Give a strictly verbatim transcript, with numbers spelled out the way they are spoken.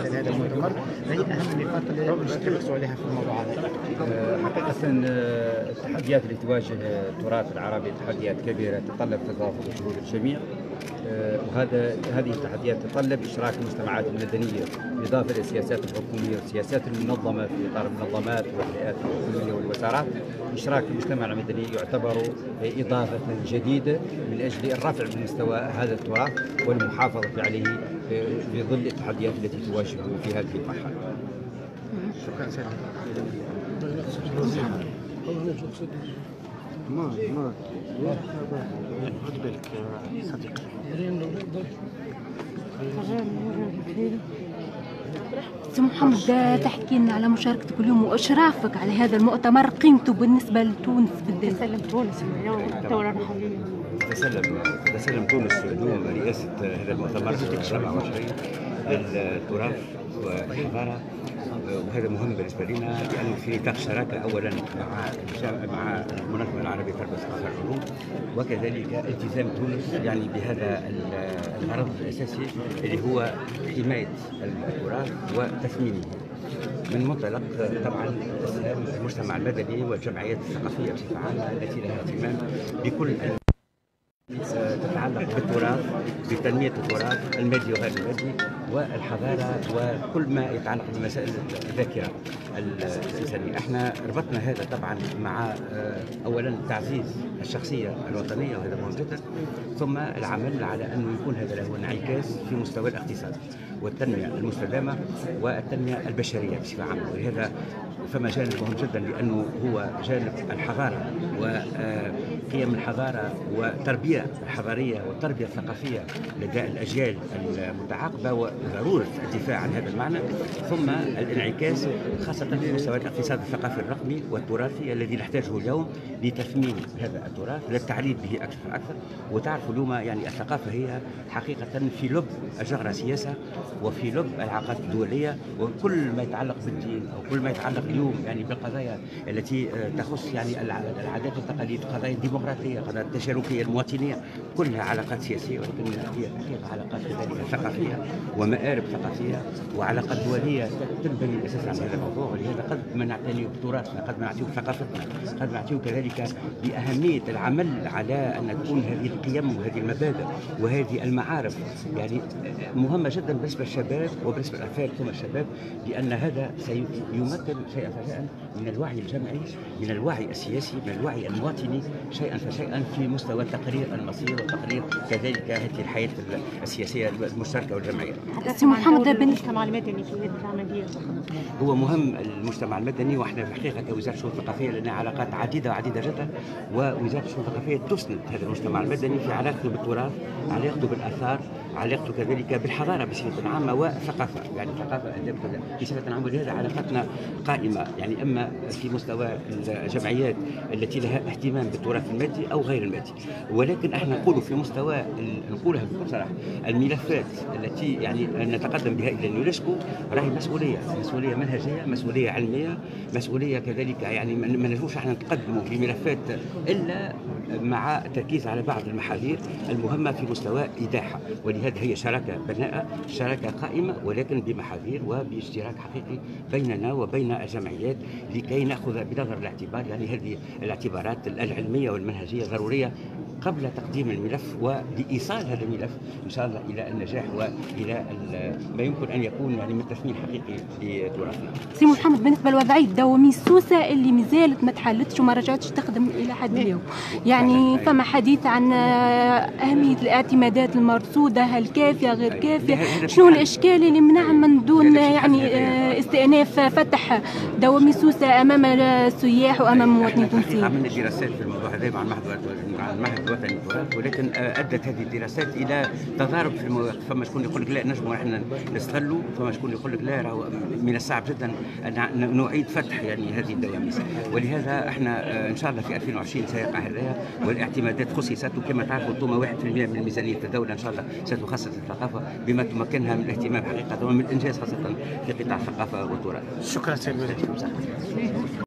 خلال هذا المؤتمر، ما هي اهم النقاط اللي تركزوا عليها في الموضوع هذا؟ حقيقة التحديات اللي تواجه التراث العربي تحديات كبيرة تتطلب تضافر جهود الجميع، وهذا هذه التحديات تتطلب اشراك المجتمعات المدنيه بالاضافه للسياسات الحكوميه والسياسات المنظمه في اطار المنظمات والهيئات الحكوميه والوزارات. اشراك المجتمع المدني يعتبر اضافه جديده من اجل الرفع من مستوى هذا التراث والمحافظه عليه في ظل التحديات التي تواجهه في هذه المرحله. شكرا سيدي. ما ما خد بالك صديقي. سي محمد، تحكي لنا على مشاركتك اليوم واشرافك على هذا المؤتمر، قيمته بالنسبه لتونس بالذات. تسلم تونس اليوم الثوره الرحميه. تسلم تسلم تونس اليوم رئاسه هذا المؤتمر السبعة وعشرين التراث والحضاره، وهذا مهم بالنسبه لنا لانه في نطاق شراكه اولا مع مع المنظمه العربيه للتربيه والثقافه والعلوم، وكذلك التزام تونس يعني بهذا الغرض الاساسي اللي هو حمايه التراث وتثمينه من منطلق طبعا اسهام المجتمع المدني والجمعيات الثقافيه بصفه عامه التي لها اهتمام بكل تتعلق بالتراث، بتنمية التراث المادي وغير المادي والحضارة وكل ما يتعلق بمسائل الذاكرة الإنسانية. احنا ربطنا هذا طبعا مع أولا تعزيز الشخصية الوطنية وهذا مهم جدا، ثم العمل على أنه يكون هذا له انعكاس في مستوى الاقتصاد والتنمية المستدامة والتنمية البشرية بصفة عامة. ولهذا فما جانب مهم جدا لأنه هو جانب الحضارة وقيم الحضارة والتربية الحضارية والتربية الثقافية لدى الأجيال المتعاقبة وضرورة الدفاع عن هذا المعنى، ثم الانعكاس خاصة في مستوى الاقتصاد الثقافي الرقمي والتراثي الذي نحتاجه اليوم لتثمين هذا التراث للتعريف به أكثر فأكثر. وتعرفوا اليوم يعني الثقافة هي حقيقة في لب الجغرة سياسة وفي لب العلاقات الدولية، وكل ما يتعلق بالدين أو كل ما يتعلق اليوم يعني بالقضايا التي تخص يعني العادات والتقاليد، قضايا الديمقراطية، قضايا التشاركية المواطنية، كلها علاقات سياسية ولكن هي حقيقة علاقات كذلك ثقافية ومآرب ثقافية وعلاقات دولية تنبني أساسا على هذا الموضوع. ولهذا قد ما نعتني بتراثنا، قد ما نعتني بثقافتنا، قد ما نعتني كذلك بأهمية العمل على أن تكون هذه القيم وهذه المبادئ وهذه المعارف يعني مهمة جدا بالنسبة للشباب وبالنسبة للأطفال ثم الشباب، لأن هذا سيمثل شيئا فشيئا من الوعي الجمعي، من الوعي السياسي، من الوعي المواطني شيئا فشيئا في مستوى تقرير المصير وتقرير كذلك هذه الحياة السياسية المشتركة والجمعية. سي محمد، المجتمع المدني في هذه العملية هو مهم المجتمع المدني، واحنا في الحقيقة كوزارة الشؤون الثقافية لنا علاقات عديدة وعديدة جدا، ووزارة الشؤون الثقافية تسند هذا المجتمع المدني في علاقته بالتراث، علاقته بالآثار، علاقته كذلك بالحضارة بصفة عامة والثقافة، يعني الثقافة بصفة عامة. ولهذا علاقتنا قائمة يعني اما في مستوى الجمعيات التي لها اهتمام بالتراث المادي او غير المادي، ولكن احنا نقول في مستوى نقولها بكل صراحه الملفات التي يعني نتقدم بها الى اليونسكو راهي مسؤوليه، مسؤوليه منهجيه، مسؤوليه علميه، مسؤوليه كذلك يعني ما نجوش احنا نتقدموا في ملفات الا مع التركيز على بعض المحاذير المهمه في مستوى ايضاحها. ولهذا هي شراكه بناءه، شراكه قائمه ولكن بمحاذير وباشتراك حقيقي بيننا وبين الجمعيات لكي ناخذ بنظر الاعتبار يعني هذه الاعتبارات العلميه والمنهجيه ضروريه قبل تقديم الملف ولايصال هذا الملف ان شاء الله الى النجاح والى ما يمكن ان يكون يعني من تثمين حقيقي لتراثنا. سي محمد، بالنسبه لوضعيه دوامي سوسه اللي مازالت ما تحلتش وما رجعتش تخدم الى حد اليوم، يعني فما حديث عن اهميه الاعتمادات المرصوده، هل كافيه غير كافيه؟ شنو الاشكال اللي منع من دون يعني استئناف فتح دوامي سوسه امام السياح وامام المواطنين التونسيين؟ عملنا دراسات في الموضوع هذا مع المعهد المعهد الوطني للتراث، ولكن ادت هذه الدراسات الى تضارب في المواقف. فما شكون يقول لك لا نجموا احنا نستغلوا، فما شكون يقول لك لا راهو من الصعب جدا ان نعيد فتح يعني هذه الدواميس. ولهذا احنا ان شاء الله في ألفين وعشرين سيقع هذا، والاعتمادات خصصت، وكما تعرفوا ثم واحد بالمئة من ميزانيه الدوله ان شاء الله ستخصص الثقافه بما تمكنها من الاهتمام حقيقه ومن الانجاز خاصه في قطاع الثقافه والتراث. شكرا سيد